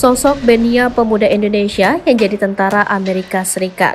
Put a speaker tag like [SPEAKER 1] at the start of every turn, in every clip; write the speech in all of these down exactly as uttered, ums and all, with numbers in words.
[SPEAKER 1] Sosok Benia, pemuda Indonesia yang jadi tentara Amerika Serikat.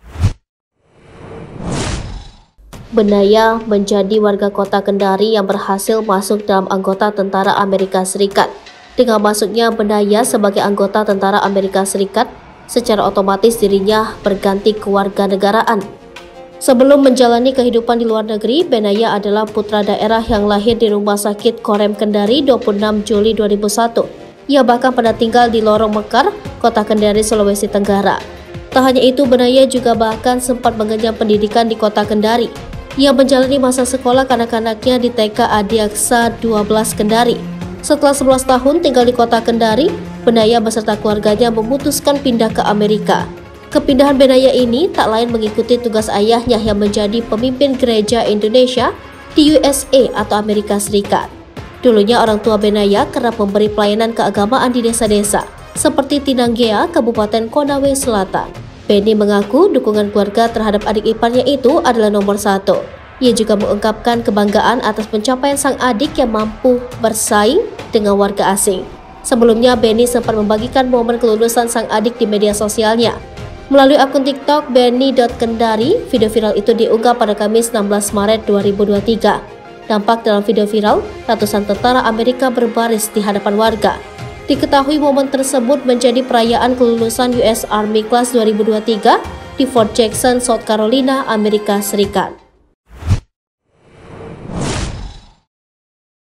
[SPEAKER 1] Benaya menjadi warga kota Kendari yang berhasil masuk dalam anggota tentara Amerika Serikat. Dengan masuknya Benaya sebagai anggota tentara Amerika Serikat, secara otomatis dirinya berganti kewarganegaraan. Sebelum menjalani kehidupan di luar negeri, Benaya adalah putra daerah yang lahir di Rumah Sakit Korem Kendari dua puluh enam Juli dua ribu satu. Ia bahkan pernah tinggal di Lorong Mekar, Kota Kendari, Sulawesi Tenggara. Tak hanya itu, Benaya juga bahkan sempat mengenyam pendidikan di Kota Kendari. Ia menjalani masa sekolah kanak-kanaknya di T K Adiaksa dua belas Kendari. Setelah sebelas tahun tinggal di Kota Kendari, Benaya beserta keluarganya memutuskan pindah ke Amerika. Kepindahan Benaya ini tak lain mengikuti tugas ayahnya yang menjadi pemimpin gereja Indonesia di U S A atau Amerika Serikat. Dulunya orang tua Benaya kerap memberi pelayanan keagamaan di desa-desa, seperti Tinanggea, Kabupaten Konawe Selatan. Beni mengaku dukungan keluarga terhadap adik iparnya itu adalah nomor satu. Ia juga mengungkapkan kebanggaan atas pencapaian sang adik yang mampu bersaing dengan warga asing. Sebelumnya, Beni sempat membagikan momen kelulusan sang adik di media sosialnya. Melalui akun TikTok beni dot kendari, video viral itu diunggah pada Kamis enam belas Maret dua ribu dua puluh tiga. Tampak dalam video viral, ratusan tentara Amerika berbaris di hadapan warga. Diketahui momen tersebut menjadi perayaan kelulusan U S Army Class dua ribu dua puluh tiga di Fort Jackson, South Carolina, Amerika Serikat.